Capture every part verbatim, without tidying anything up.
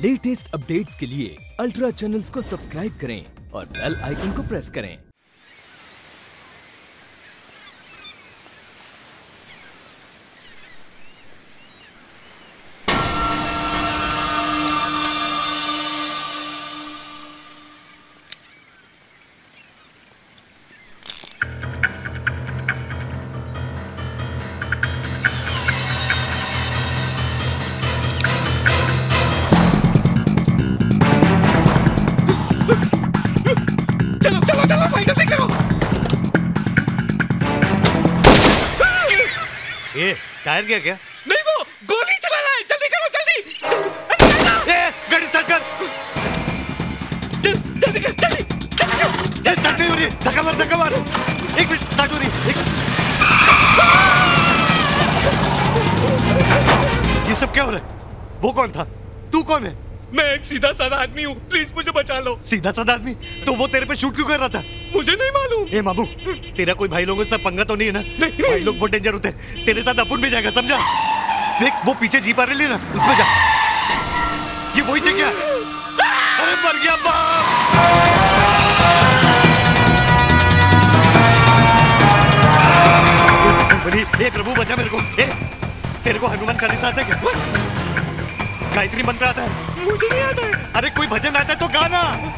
Latest updates के लिए ultra channels को सब्सक्राइब करें और बेल आइकन को प्रेस करें। ये टायर गया क्या? नहीं, वो गोली चला रहा है। जल्दी करो, जल्दी। ए, गाड़ी स्टार्ट कर। जल्दी कर, जल्दी जल्दी कर। ये स्टार्ट नहीं हो रही। धक्का मार, धक्का मार। एक मिनट, स्टार्ट हो रही। एक... ये सब क्या हो रहा है? वो कौन था? तू कौन है? मैं एक सीधा साधा आदमी हूँ, प्लीज मुझे बचा लो। सीधा साधा आदमी? तो वो तेरे पे शूट क्यों कर रहा था? मुझे नहीं मालूम। ए मामू, तेरा कोई भाई लोगों से पंगा तो नहीं है ना? नहीं। भाई लोग बहुत डेंजर होते हैं। तेरे साथ अपुन भी जाएगा, समझा? देख वो पीछे जीप आ रही है ना, उसमें जा। ये वही से क्या? अरे मर गया बाप। ए प्रभु बचा मेरे को। ए, तेरे को हनुमान चालीसा आता है क्या? गायत्री मंत्र आता है? मुझे नहीं आता है। अरे कोई भजन आता है तो गाना।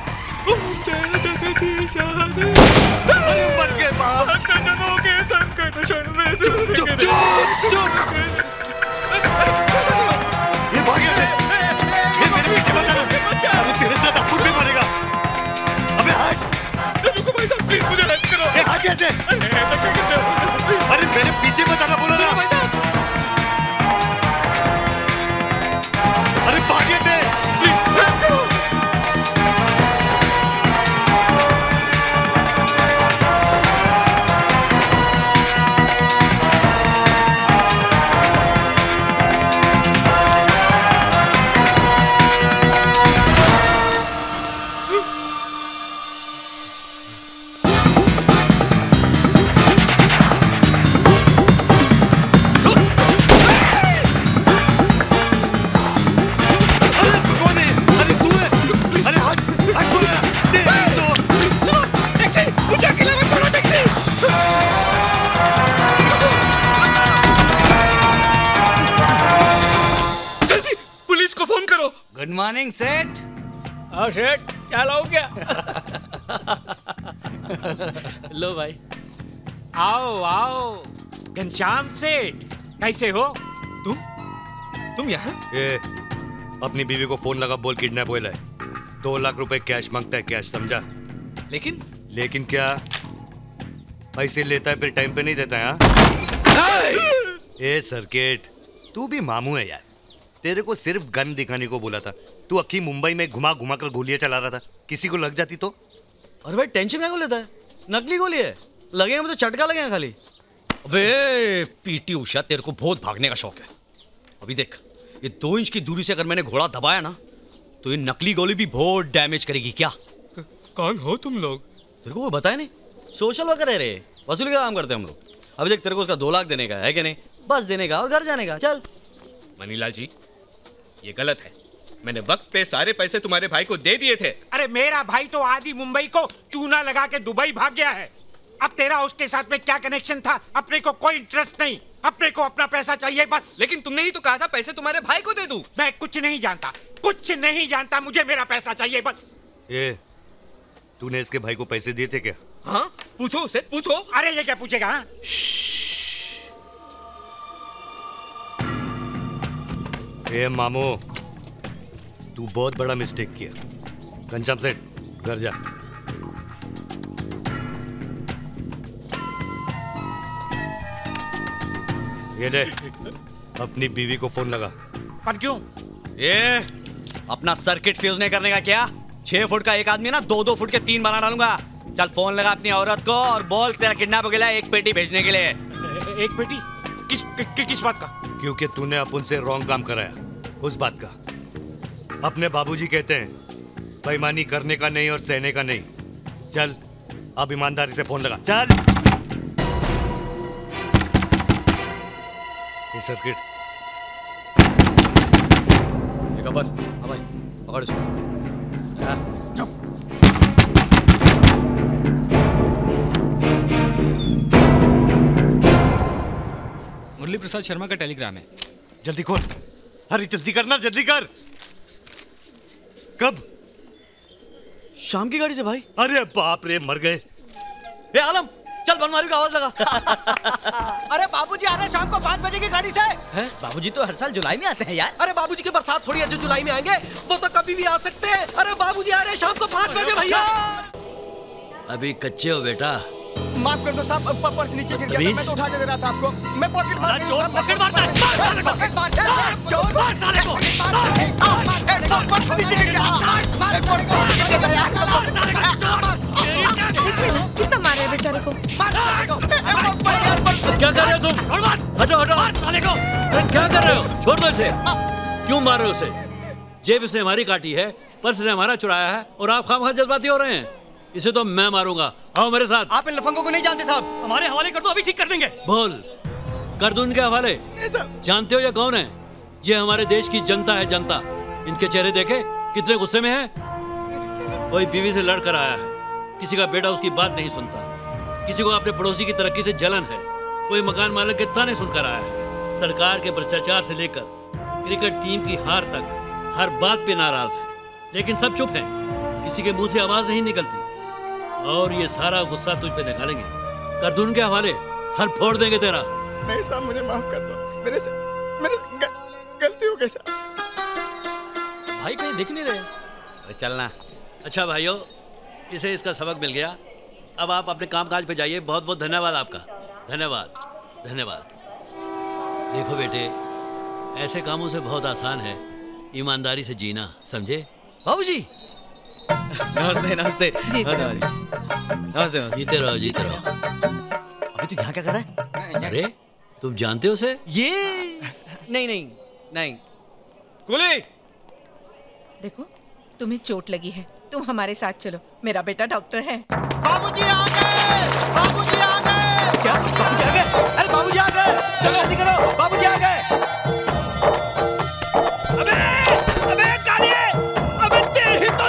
अरे मर गए बाप। चुप चुप चुप। ये भाग गया। ये मेरे पीछे मत आना। अरे तेरे साथ अपुन भी मरेगा। अबे हट। रुको भाई साहब, प्लीज मुझे हेल्प करो। ए हट कैसे? अरे मेरे पीछे मत आना बोला ना। अरे भागे थे। प्लीज हेल्प करो। गुड मॉर्निंग सेठ। हाँ सेठ, क्या लाओ क्या? लो भाई। आओ आओ। घनश्याम सेठ, कैसे हो? तुम तुम यहाँ? ए, अपनी बीवी को फोन लगा, बोल किडनैप हुआ है। दो लाख रुपए कैश मांगता है, कैश, समझा? लेकिन लेकिन क्या? पैसे लेता है फिर टाइम पे नहीं देता है। हाँ? ए सर्किट, तू भी मामू है यार। तेरे को सिर्फ गन दिखाने को बोला था। तू अक्की मुंबई में घुमा घुमा कर गोलियां चला रहा था। किसी को लग जाती तो? अरे भाई टेंशन क्या को लेता है? नकली गोली है, लगेगा मुझे चटका लगेगा खाली। अबे पीटी उषा, तेरे को बहुत भागने का शौक है। अभी देख, ये दो इंच की दूरी से अगर मैंने घोड़ा दबाया ना, तो ये नकली गोली भी बहुत डैमेज करेगी। क्या? कौन हो तुम लोग? तेरे को वो बताया नहीं? सोशल वर्कर है रे, वसूली का काम करते हैं हम लोग। अभी देख, तेरे को उसका दो लाख देने का है कि नहीं? बस देने का और घर जाने का। चल। मनीलाल जी, ये गलत है। मैंने वक्त पे सारे पैसे तुम्हारे भाई को दे दिए थे। अरे मेरा भाई तो आधी मुंबई को चूना लगा के दुबई भाग गया है। अब तेरा उसके साथ में क्या कनेक्शन था? अपने को कोई इंटरेस्ट नहीं, अपने को अपना पैसा चाहिए बस। लेकिन तुमने ही तो कहा था पैसे तुम्हारे भाई को दे दूं। मैं कुछ नहीं जानता, कुछ नहीं जानता, मुझे मेरा पैसा चाहिए बस। ए, तूने इसके भाई को पैसे दिए थे क्या? हाँ, पूछो उसे, पूछो। अरे ये क्या पूछेगा? हाँ? ए मामू, तू बहुत बड़ा मिस्टेक किया। घनश्याम सेठ, घर जा। ये ले, अपनी बीवी को फोन लगा। पर क्यों? ये अपना सर्किट फ्यूज नहीं करने का क्या? छह फुट का एक आदमी ना, दो दो फुट के तीन बना डालूंगा। चल फोन लगा अपनी औरत को और बोल तेरा किडनैप हो गया एक पेटी भेजने के लिए। एक पेटी? किस कि, कि, किस बात का? क्योंकि तूने अपन से रॉन्ग काम कराया, उस बात का। अपने बाबूजी कहते हैं बेईमानी करने का नहीं और सहने का नहीं। चल अब ईमानदारी से फोन लगा, चल। ये सर्किट हाँ भाई। पकड़ इसको। मुरली प्रसाद शर्मा का टेलीग्राम है। जल्दी खोल, अरे जल्दी करना, जल्दी कर। कब? शाम की गाड़ी से भाई। अरे बाप रे, मर गए। ए आलम, चल बनमारी का आवाज लगा। अरे बाबूजी आ रहे शाम को पाँच बजे की गाड़ी से। हैं? बाबूजी तो हर साल जुलाई में आते हैं यार। अरे बाबूजी की बरसात थोड़ी है जो जुलाई में आएंगे, वो तो कभी भी आ सकते हैं। अरे बाबूजी आ रहे हैं शाम को पाँच बजे भैया। अभी कच्चे हो बेटा। माफ कर दो साहब, पर्स नीचे गिर गया था, मैं तो उठा के दे रहा था आपको। मैं पॉकेट मार चोर पॉकेट मारता है। पॉकेट मारता है। चोर मार साले को। पर्स नीचे गिर गया। कितना मारे हैं बेचारे को। क्या कर रहे हो तुम? हटो हटो साले को। क्या कर रहे हो? छोड़ दो इसे। क्यों मार रहे हो उसे? जेब इसने हमारी काटी है, पर्स ने हमारा चुराया है और आप खामखा जज्बाती हो रहे हैं। इसे तो मैं मारूंगा। आओ मेरे साथ। आप इन लफंगों को नहीं जानते साहब। हमारे हवाले कर दो, अभी ठीक कर देंगे। बोल, कर दो इनके हवाले। जानते हो ये कौन है? ये हमारे देश की जनता है, जनता। इनके चेहरे देखे कितने गुस्से में है। कोई बीवी से लड़ कर आया है, किसी का बेटा उसकी बात नहीं सुनता, किसी को अपने पड़ोसी की तरक्की से जलन है, कोई मकान मालिक के ताने सुनकर आया है, सरकार के भ्रष्टाचार से लेकर क्रिकेट टीम की हार तक हर बात पे नाराज है, लेकिन सब चुप हैं, किसी के मुंह से आवाज नहीं निकलती। और ये सारा गुस्सा तुझ पे निकालेंगे। कर दूं उनके हवाले, सर फोड़ देंगे तेरा। नहीं साहब, मुझे माफ कर दो। मेरे से मेरे से ग, गलती हो गई साहब। भाई कहीं दिख नहीं रहे। अरे चलना। अच्छा भाइयों, इसे इसका सबक मिल गया। अब आप अपने कामकाज पे जाइए। बहुत बहुत धन्यवाद आपका। धन्यवाद धन्यवाद। देखो बेटे, ऐसे कामों से बहुत आसान है ईमानदारी से जीना, समझे? बाबूजी नमस्ते नमस्ते। नमस्ते। जीते रहो जीते रहो। अभी तू यहाँ क्या कर रहा है? अरे तुम जानते हो उसे? ये नहीं नहीं नहीं। कुली, देखो तुम्हें चोट लगी है, तुम हमारे साथ चलो। मेरा बेटा डॉक्टर है। बाबूजी आ गए। बाबूजी आ गए। क्या? बाबूजी आ गए? अरे बाबूजी आ गए। चलो जल्दी करो, बाबूजी आ गए। अबे अबे कालिए, अबे तेरी तो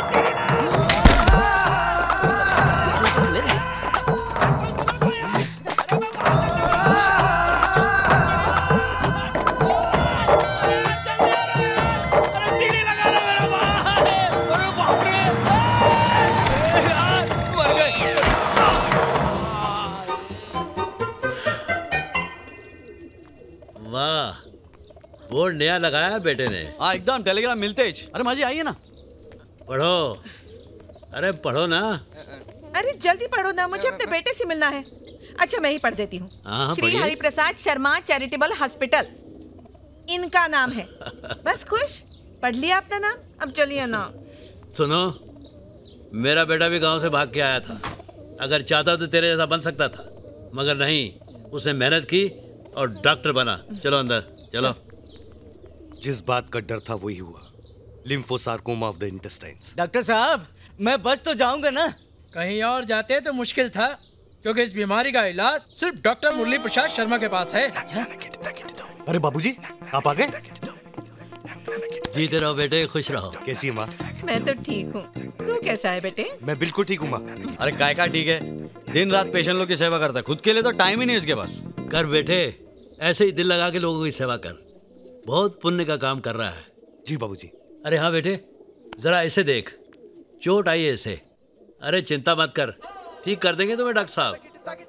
बोर्ड नया लगाया बेटे ने। हाँ एकदम, टेलीग्राम मिलते ही। अरे माँ जी आइए ना। पढ़ो, अरे पढ़ो ना। अरे जल्दी पढ़ो ना, मुझे अपने बेटे से मिलना है। अच्छा मैं ही पढ़ देती हूँ। हाँ, श्री पढ़िए। हरिप्रसाद शर्मा चैरिटेबल हॉस्पिटल, इनका नाम है। बस खुश? पढ़ लिया अपना नाम, अब चलिए ना। सुनो, मेरा बेटा भी गांव से भाग के आया था। अगर चाहता तो तेरे जैसा बन सकता था, मगर नहीं, उसने मेहनत की और डॉक्टर बना। चलो अंदर चलो। जिस बात का डर था वही हुआ। Lymphosarcoma of the intestines. Doctor साहब, मैं बच तो जाऊंगा ना? कहीं और जाते तो मुश्किल था, क्योंकि इस बीमारी का इलाज सिर्फ डॉक्टर मुरली प्रसाद शर्मा के पास है। अरे बाबूजी, आप आ गए? जीते रहो बेटे, खुश रहो। कैसी है माँ? मैं तो ठीक हूँ, तू कैसा है बेटे? मैं बिल्कुल ठीक हूँ माँ। अरे काय का ठीक है, दिन रात पेशेंट लोग की सेवा करता है, खुद के लिए तो टाइम ही नहीं इसके पास। कर बेटे, ऐसे ही दिल लगा के लोगों की सेवा कर, बहुत पुण्य का काम कर रहा है। जी बाबूजी। अरे हाँ बेटे, जरा ऐसे देख, चोट आई है इसे। अरे चिंता मत कर, ठीक कर देंगे तुम्हें डॉक्टर साहब।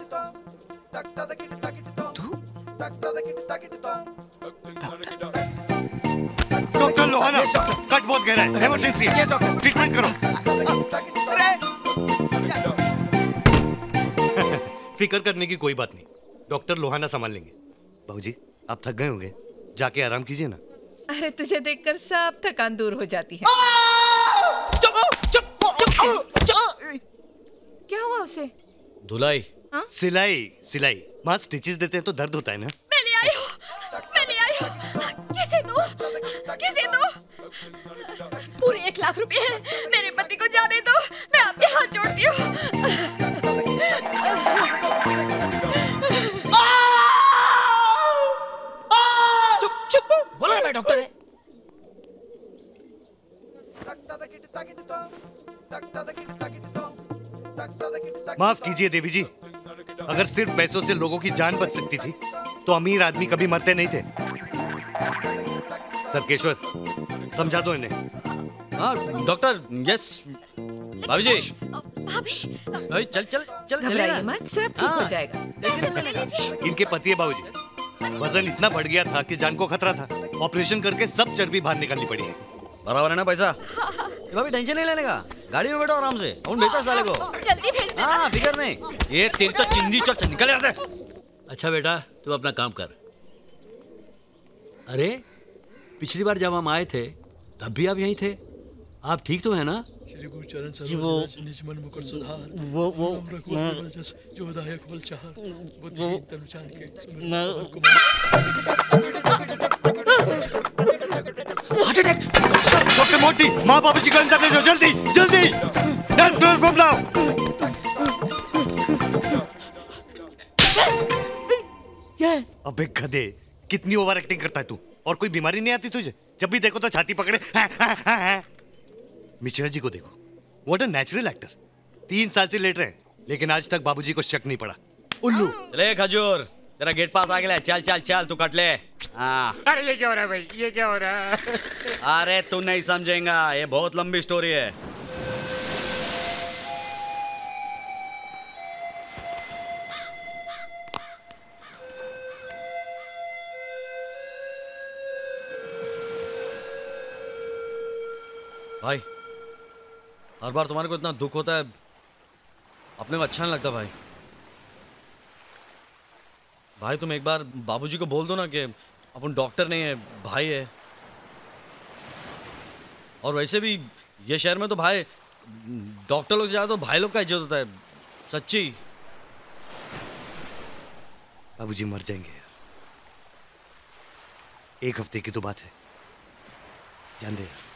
डॉक्टर लोहाना, कट बहुत गहरा है, इमरजेंसी है, ट्रीटमेंट करो। फिक्र करने की कोई बात नहीं, डॉक्टर लोहाना संभाल लेंगे। बाबूजी आप थक गए होंगे, जाके आराम कीजिए ना। अरे तुझे देखकर सब थकान दूर हो जाती है। क्या हुआ उसे? धुलाई। सिलाई सिलाई। माँ स्टिचेस देते हैं तो दर्द होता है ना। मैं ले आई हूँ, मैं ले आई हूँ। किसे दो, किसे दो। पूरे एक लाख रुपए हैं, मेरे पति को जाने दो, मैं आपके हाथ जोड़ती हूँ। चुप चुप, बोलो ना मैं डॉक्टर है। माफ कीजिए देवी जी, अगर सिर्फ पैसों से लोगों की जान बच सकती थी तो अमीर आदमी कभी मरते नहीं थे। सरकेश्वर, समझा दो इन्हें। हाँ डॉक्टर, यस। भाभी जी, भाभी भाई चल चल चल घबराइए मत, सब ठीक हो जाएगा। इनके पति है बाबूजी, वजन इतना बढ़ गया था कि जान को खतरा था। ऑपरेशन करके सब चर्बी बाहर निकालनी पड़ी है। बराबर है ना पैसा? भाभी टेंशन नहीं लेने का, गाड़ी में बैठो आराम से, हम भेजता साले को। जल्दी भेज देना। हाँ फिकर नहीं, ये तेरी तो चिंदी चोर, निकल यहाँ से। अच्छा बेटा, तू अपना काम कर। अरे पिछली बार जब हम आए थे तब भी आप यहीं थे। आप ठीक तो है ना? श्री गुरु चरण वो- सरोज निज मन मुकुर सुधार वो वो रघुवर जस जो दायक बल चार बुद्धि तनु जानिके हार्ट अटैक! डॉक्टर मोटी, माँ बाबूजी को अंदर ले जाओ, जल्दी जल्दी। Let's go from now. अबे गधे, कितनी ओवर एक्टिंग करता है तू? और कोई बीमारी नहीं आती तुझे? जब भी देखो तो छाती पकड़े। मिश्रा जी को देखो, व्हाट अ नेचुरल एक्टर। तीन साल से लेट रहे हैं, लेकिन आज तक बाबूजी को शक नहीं पड़ा। उल्लू। चले खजूर, तेरा गेट पास आ गया, चल चल चल तू कट ले। हाँ। अरे ये क्या हो रहा है भाई, ये क्या हो रहा है? अरे तू नहीं समझेगा, ये बहुत लंबी स्टोरी है। भाई, हर बार तुम्हारे को इतना दुख होता है, अपने को अच्छा नहीं लगता भाई। भाई तुम एक बार बाबूजी को बोल दो ना कि अपन डॉक्टर नहीं है, भाई है। और वैसे भी ये शहर में तो भाई डॉक्टर लोग से ज्यादा तो भाई लोग का इज्जत होता है, सच्ची। बाबूजी मर जाएंगे यार, एक हफ्ते की तो बात है, जान दे यार।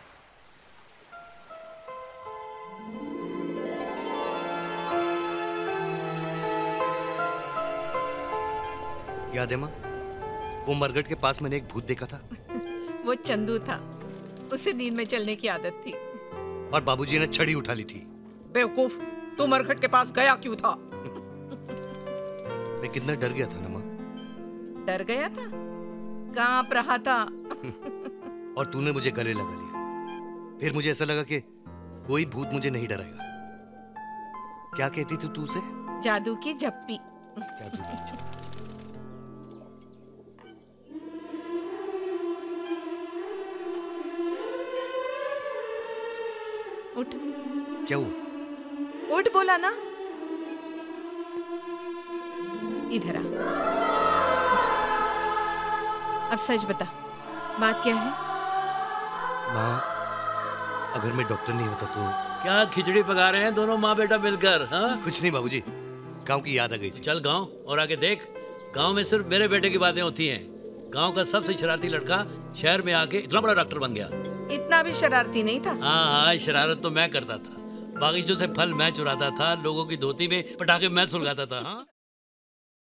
याद है माँ, वो मरगट के पास मैंने एक भूत देखा था। वो चंदू था, उसे नींद में चलने की आदत थी। और बाबूजी ने छड़ी उठा ली थी। बेवकूफ, तू मरघट के पास गया क्यों था? मैं कितना डर गया था ना माँ। डर गया था? कांप रहा था। और तूने मुझे गले लगा लिया। फिर मुझे ऐसा लगा कि कोई भूत मुझे नहीं डराएगा। क्या कहती थी तू उसे? जादू की झप्पी। जादू की झप्पी। उठ। क्या हुआ? उठ बोला ना। इधर आ। अब सच बता, बात क्या है? माँ, अगर मैं डॉक्टर नहीं होता तो। क्या खिचड़ी पका रहे हैं दोनों माँ बेटा मिलकर? हाँ, कुछ नहीं बाबूजी, गांव की याद आ गई थी। चल गांव और आगे देख, गांव में सिर्फ मेरे बेटे की बातें होती हैं। गांव का सबसे शरारती लड़का शहर में आके इतना बड़ा डॉक्टर बन गया। इतना भी शरारती नहीं था। हाँ हाँ, शरारत तो मैं करता था, बागीचों से फल मैं चुराता था, लोगों की धोती में पटाखे मैं सुलगाता था। हाँ